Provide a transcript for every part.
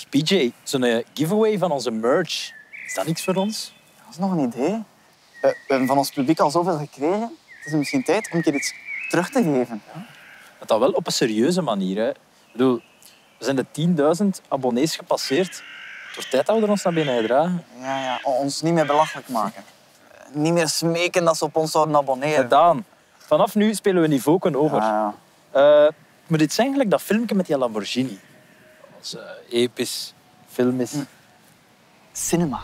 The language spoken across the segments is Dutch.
PJ, zo'n giveaway van onze merch. Is dat niks voor ons? Dat is nog een idee. We hebben van ons publiek al zoveel gekregen. Het is misschien tijd om een keer iets terug te geven. Ja? Dat wel op een serieuze manier. Hè. Ik bedoel, we zijn de 10.000 abonnees gepasseerd. Het wordt tijd dat we er ons naar binnen dragen. Ja, ons niet meer belachelijk maken. Niet meer smeken dat ze op ons zouden abonneren. Daan, vanaf nu spelen we niveauken over. Ja. Maar dit is eigenlijk dat filmpje met die Lamborghini. Als episch film is. Cinema.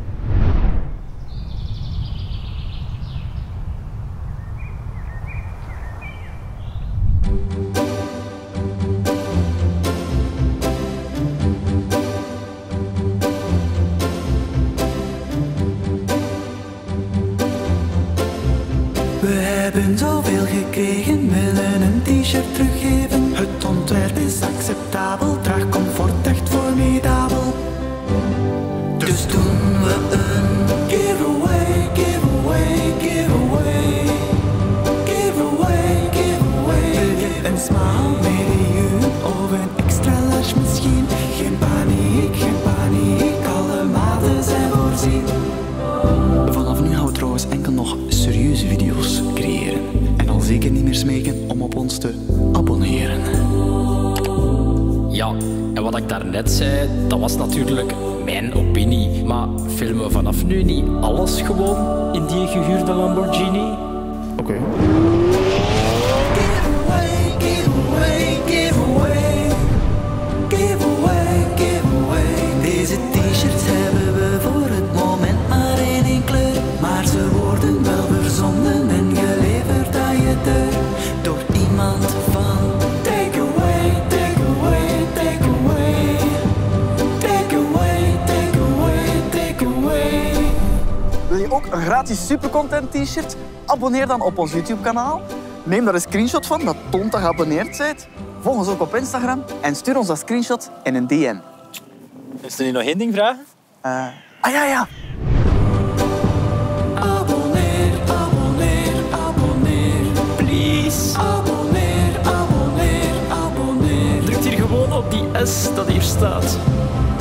We hebben zoveel gekregen, willen een t-shirt teruggeven. Het ontwerp is acceptabel, draagcomfort echt formidabel. Dus doen we een giveaway, giveaway, giveaway. Giveaway, giveaway. Wil je een smile, medium of een extra large misschien? Geen paniek, alle maten zijn voorzien. Vanaf nu gaan we trouwens enkel nog serieuze video's creëren. En al zeker niet meer smeken om op ons te abonneren. Ja, en wat ik daarnet zei, dat was natuurlijk mijn opinie. Maar filmen we vanaf nu niet alles gewoon in die gehuurde Lamborghini? Oké. Giveaway, giveaway, giveaway. Giveaway, giveaway. Deze t-shirts hebben we voor het moment maar één kleur. Maar ze worden wel verzonden en geleverd aan je deur. Door iemand van Takeaway, Takeaway, Takeaway. Takeaway, Takeaway, Takeaway. Wil je ook een gratis supercontent t-shirt? Abonneer dan op ons YouTube-kanaal. Neem daar een screenshot van, dat toont dat je geabonneerd bent. Volg ons ook op Instagram en stuur ons dat screenshot in een DM. Is er nu nog één ding vragen? Ja. Abonneer, abonneer, abonneer. Please. Abonneer, abonneer, abonneer. Druk hier gewoon op die S dat hier staat.